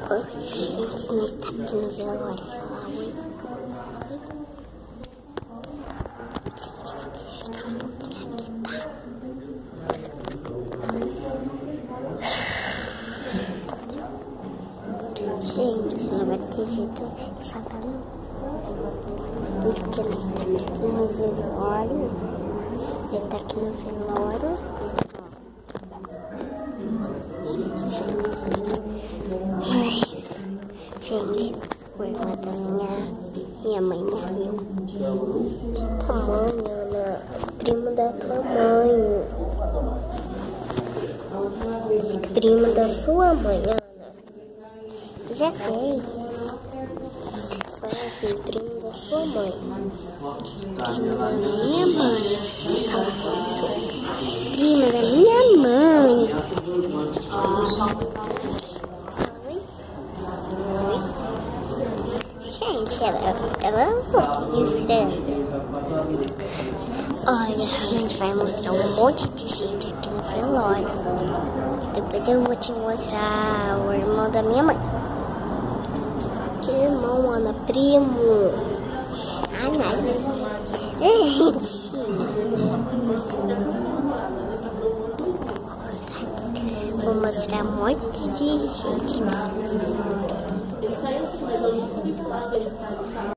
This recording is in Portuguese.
Oi, gente, nós tá aqui no velório. Falar oi. Gente, eu vou desligar um pouquinho aqui, tá? Gente, não vai ter jeito de falar não. Porque nós tá aqui no velório. Ele tá aqui no velório. Gente, foi quando minha mãe morreu. Que tamanho, Ana? Primo da tua mãe. Primo da sua mãe, Ana. Já sei. Foi assim, primo da sua mãe. Primo da minha mãe. Primo da minha mãe. Gente, ela é um pouquinho estranha. Olha, a gente vai mostrar um monte de gente aqui no velório. Depois eu vou te mostrar o irmão da minha mãe. Que irmão, Ana? Primo. Ah, nada. Gente. Vou mostrar um monte de gente.